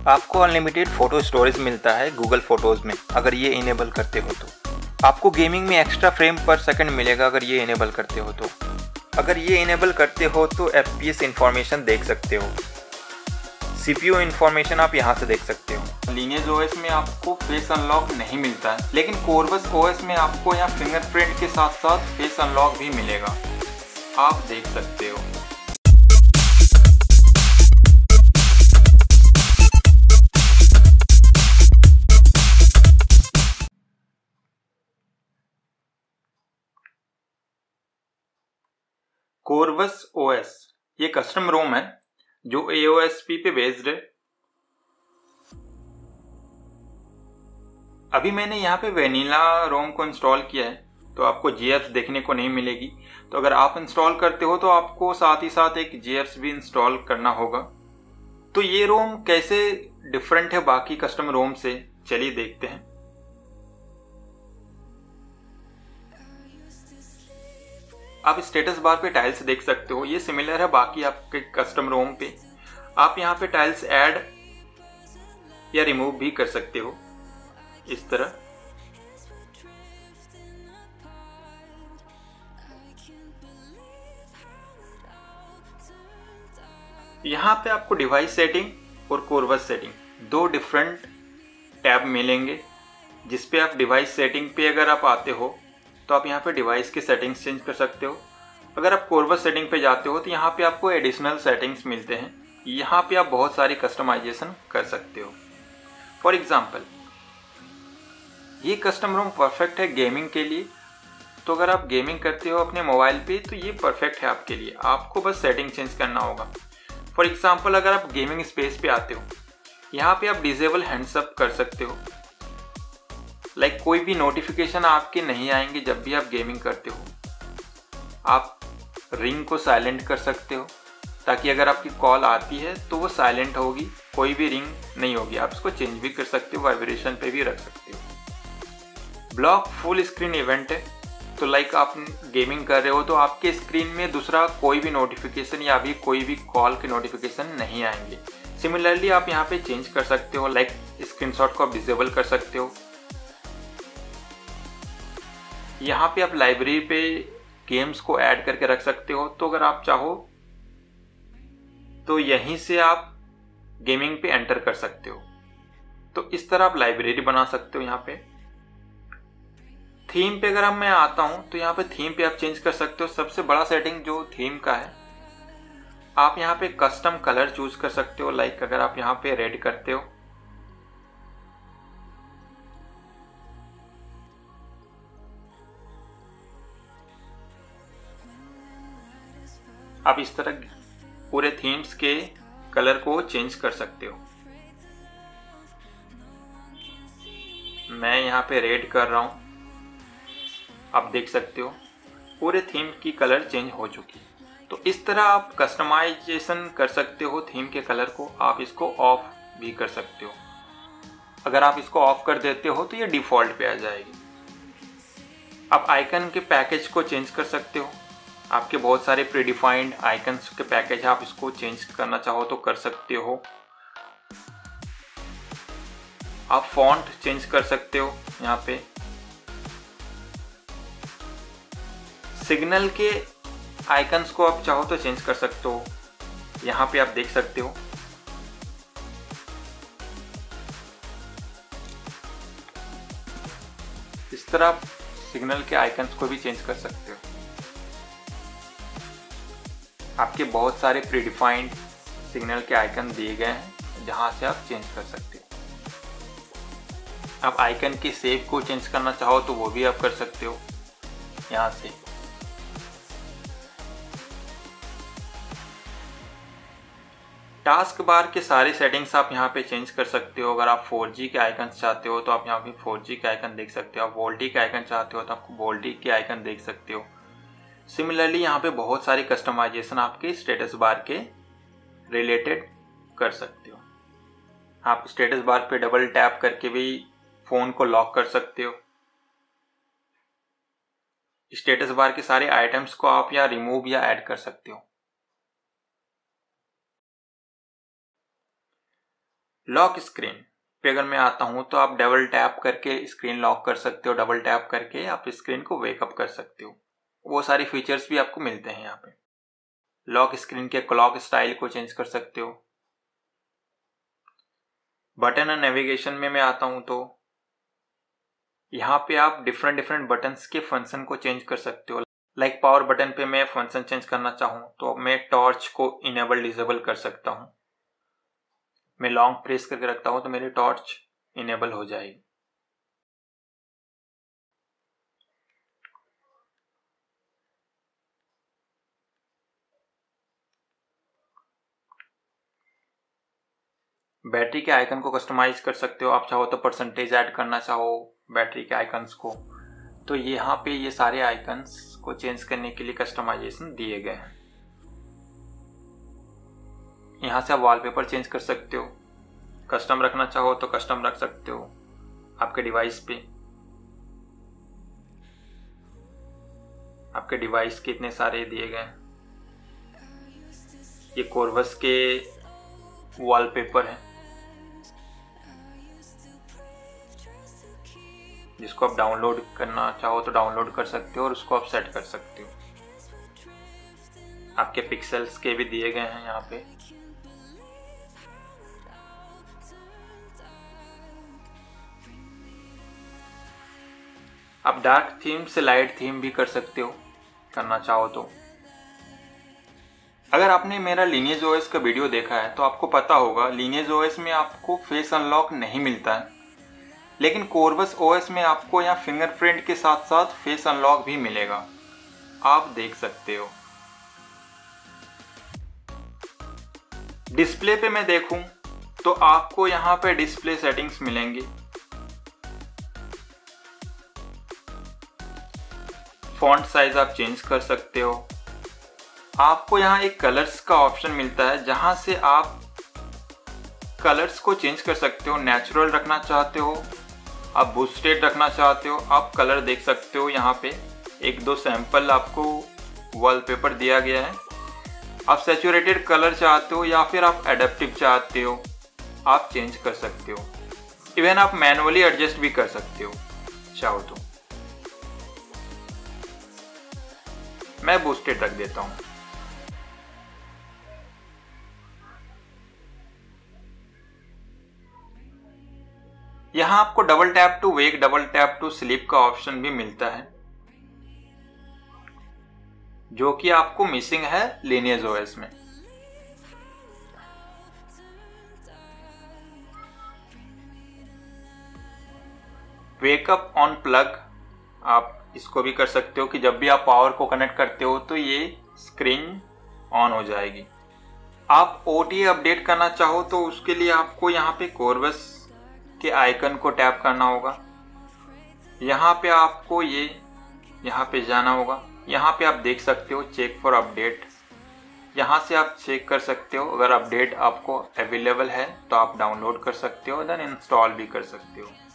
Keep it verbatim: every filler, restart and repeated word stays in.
आपको unlimited photo storage मिलता है गूगल फ़ोटोज़ में अगर ये इनेबल करते हो तो। आपको गेमिंग में एक्स्ट्रा फ्रेम पर सेकंड मिलेगा अगर ये इनेबल करते हो तो। अगर ये इनेबल करते हो तो एफ पी एस इंफॉर्मेशन देख सकते हो। सी पी यू इंफॉर्मेशन आप यहाँ से देख सकते हो। लीनियज ओ एस में आपको फेस अनलॉक नहीं मिलता है, लेकिन कोरवस ओ एस में आपको यहाँ फिंगरप्रिंट के साथ साथ फेस अनलॉक भी मिलेगा, आप देख सकते हो। कोरवस ओ एस ये कस्टम रोम है जो ए ओ एस पी पे बेस्ड है। अभी मैंने यहाँ पे वेनिला रोम को इंस्टॉल किया है तो आपको जी एफ देखने को नहीं मिलेगी। तो अगर आप इंस्टॉल करते हो तो आपको साथ ही साथ एक जी एफ भी इंस्टॉल करना होगा। तो ये रोम कैसे डिफरेंट है बाकी कस्टम रोम से, चलिए देखते हैं। आप स्टेटस बार पे टाइल्स देख सकते हो, ये सिमिलर है बाकी आपके कस्टम रोम पे। आप यहाँ पे टाइल्स ऐड या रिमूव भी कर सकते हो इस तरह। यहाँ पे आपको डिवाइस सेटिंग और कोरवस सेटिंग दो डिफरेंट टैब मिलेंगे, जिसपे आप डिवाइस सेटिंग पे अगर आप आते हो तो आप यहाँ पे डिवाइस की सेटिंग्स चेंज कर सकते हो। अगर आप कोरवस सेटिंग पे जाते हो तो यहाँ पे आपको एडिशनल सेटिंग्स मिलते हैं, यहाँ पे आप बहुत सारी कस्टमाइजेशन कर सकते हो। फॉर एग्जांपल ये कस्टम रोम परफेक्ट है गेमिंग के लिए, तो अगर आप गेमिंग करते हो अपने मोबाइल पे तो ये परफेक्ट है आपके लिए, आपको बस सेटिंग चेंज करना होगा। फॉर एग्जांपल अगर आप गेमिंग स्पेस पे आते हो, यहाँ पे आप डिसेबल हैंड्स अप कर सकते हो, लाइक like कोई भी नोटिफिकेशन आपके नहीं आएंगे जब भी आप गेमिंग करते हो। आप रिंग को साइलेंट कर सकते हो ताकि अगर आपकी कॉल आती है तो वो साइलेंट होगी, कोई भी रिंग नहीं होगी। आप इसको चेंज भी कर सकते हो, वाइब्रेशन पे भी रख सकते हो। ब्लॉक फुल स्क्रीन इवेंट है, तो लाइक आप गेमिंग कर रहे हो तो आपके स्क्रीन में दूसरा कोई भी नोटिफिकेशन या भी कोई भी कॉल के नोटिफिकेशन नहीं आएंगे। सिमिलरली आप यहाँ पे चेंज कर सकते हो, लाइक स्क्रीनशॉट को आप डिसेबल कर सकते हो। यहाँ पे आप लाइब्रेरी पे गेम्स को ऐड करके रख सकते हो, तो अगर आप चाहो तो यहीं से आप गेमिंग पे एंटर कर सकते हो। तो इस तरह आप लाइब्रेरी बना सकते हो। यहाँ पे थीम पे अगर मैं आता हूं तो यहाँ पे थीम पे आप चेंज कर सकते हो। सबसे बड़ा सेटिंग जो थीम का है, आप यहाँ पे कस्टम कलर चूज कर सकते हो। लाइक अगर आप यहाँ पे रेड करते हो आप इस तरह पूरे थीम्स के कलर को चेंज कर सकते हो। मैं यहाँ पे रेड कर रहा हूँ, आप देख सकते हो पूरे थीम की कलर चेंज हो चुकी है। तो इस तरह आप कस्टमाइजेशन कर सकते हो थीम के कलर को। आप इसको ऑफ भी कर सकते हो, अगर आप इसको ऑफ कर देते हो तो ये डिफ़ॉल्ट पे आ जाएगी। आप आइकन के पैकेज को चेंज कर सकते हो। आपके बहुत सारे प्रीडिफाइंड आइकन्स के पैकेज है, आप इसको चेंज करना चाहो तो कर सकते हो। आप फॉन्ट चेंज कर सकते हो। यहाँ पे सिग्नल के आइकन्स को आप चाहो तो चेंज कर सकते हो, यहाँ पे आप देख सकते हो। इस तरह आप सिग्नल के आइकन्स को भी चेंज कर सकते हो। आपके बहुत सारे प्रीडिफाइंड सिग्नल के आइकन दिए गए हैं जहां से आप चेंज कर सकते हो। आप आइकन के शेप को चेंज करना चाहो तो वो भी आप कर सकते हो यहाँ से। टास्क बार के सारे सेटिंग्स आप यहाँ पे चेंज कर सकते हो। अगर आप फोर जी के आइकन चाहते हो तो आप यहाँ पे फोर जी के आइकन देख सकते हो। आप वोल्टी के आइकन चाहते हो तो आप वोल्टी के आइकन देख सकते हो। सिमिलरली यहाँ पे बहुत सारी कस्टमाइजेशन आपके स्टेटस बार के रिलेटेड कर सकते हो। आप स्टेटस बार पे डबल टैप करके भी फ़ोन को लॉक कर सकते हो। स्टेटस बार के सारे आइटम्स को आप या रिमूव या ऐड कर सकते हो। लॉक स्क्रीन पे अगर मैं आता हूँ तो आप डबल टैप करके स्क्रीन लॉक कर सकते हो, डबल टैप करके आप स्क्रीन को वेकअप कर सकते हो। वो सारी फीचर्स भी आपको मिलते हैं यहाँ पे। लॉक स्क्रीन के क्लॉक स्टाइल को चेंज कर सकते हो। बटन और नेविगेशन में मैं आता हूँ तो यहाँ पे आप डिफरेंट डिफरेंट बटन्स के फंक्शन को चेंज कर सकते हो। लाइक पावर बटन पे मैं फंक्शन चेंज करना चाहूँ तो मैं टॉर्च को इनेबल डिसेबल कर सकता हूँ। मैं लॉन्ग प्रेस करके रखता हूँ तो मेरी टॉर्च इनेबल हो जाएगी। बैटरी के आइकन को कस्टमाइज कर सकते हो। आप चाहो तो परसेंटेज ऐड करना चाहो बैटरी के आइकन्स को, तो यहाँ पे ये सारे आइकन्स को चेंज करने के लिए कस्टमाइजेशन दिए गए हैं। यहाँ से आप वॉलपेपर चेंज कर सकते हो। कस्टम रखना चाहो तो कस्टम रख सकते हो आपके डिवाइस पे। आपके डिवाइस के इतने सारे दिए गए हैं। ये कोरवस के वॉलपेपर है जिसको आप डाउनलोड करना चाहो तो डाउनलोड कर सकते हो और उसको आप सेट कर सकते हो। आपके पिक्सेल्स के भी दिए गए हैं यहाँ पे। आप डार्क थीम से लाइट थीम भी कर सकते हो करना चाहो तो। अगर आपने मेरा लीनियज ओएस का वीडियो देखा है तो आपको पता होगा लीनियज ओएस में आपको फेस अनलॉक नहीं मिलता है, लेकिन कोरवस ओएस में आपको यहाँ फिंगरप्रिंट के साथ साथ फेस अनलॉक भी मिलेगा। आप देख सकते हो। डिस्प्ले पे मैं देखूं तो आपको यहाँ पे डिस्प्ले सेटिंग्स मिलेंगे। फॉन्ट साइज आप चेंज कर सकते हो। आपको यहाँ एक कलर्स का ऑप्शन मिलता है जहां से आप कलर्स को चेंज कर सकते हो। नेचुरल रखना चाहते हो, आप बूस्टेड रखना चाहते हो, आप कलर देख सकते हो। यहाँ पे एक दो सैंपल आपको वॉलपेपर दिया गया है। आप सैचुरेटेड कलर चाहते हो या फिर आप एडेप्टिव चाहते हो, आप चेंज कर सकते हो। इवन आप मैनुअली एडजस्ट भी कर सकते हो चाहो तो। मैं बूस्टेड रख देता हूँ। यहाँ आपको double tap to wake, double tap to sleep का ऑप्शन भी मिलता है जो कि आपको मिसिंग है लीनियज ओएस में। वेकअप ऑन प्लग आप इसको भी कर सकते हो कि जब भी आप पावर को कनेक्ट करते हो तो ये स्क्रीन ऑन हो जाएगी। आप ओटीए अपडेट करना चाहो तो उसके लिए आपको यहाँ पे कोरवस के आइकन को टैप करना होगा। यहाँ पे आपको ये यहाँ पे जाना होगा। यहाँ पे आप देख सकते हो चेक फॉर अपडेट। यहाँ से आप चेक कर सकते हो। अगर अपडेट आपको अवेलेबल है तो आप डाउनलोड कर सकते हो, देन इंस्टॉल भी कर सकते हो।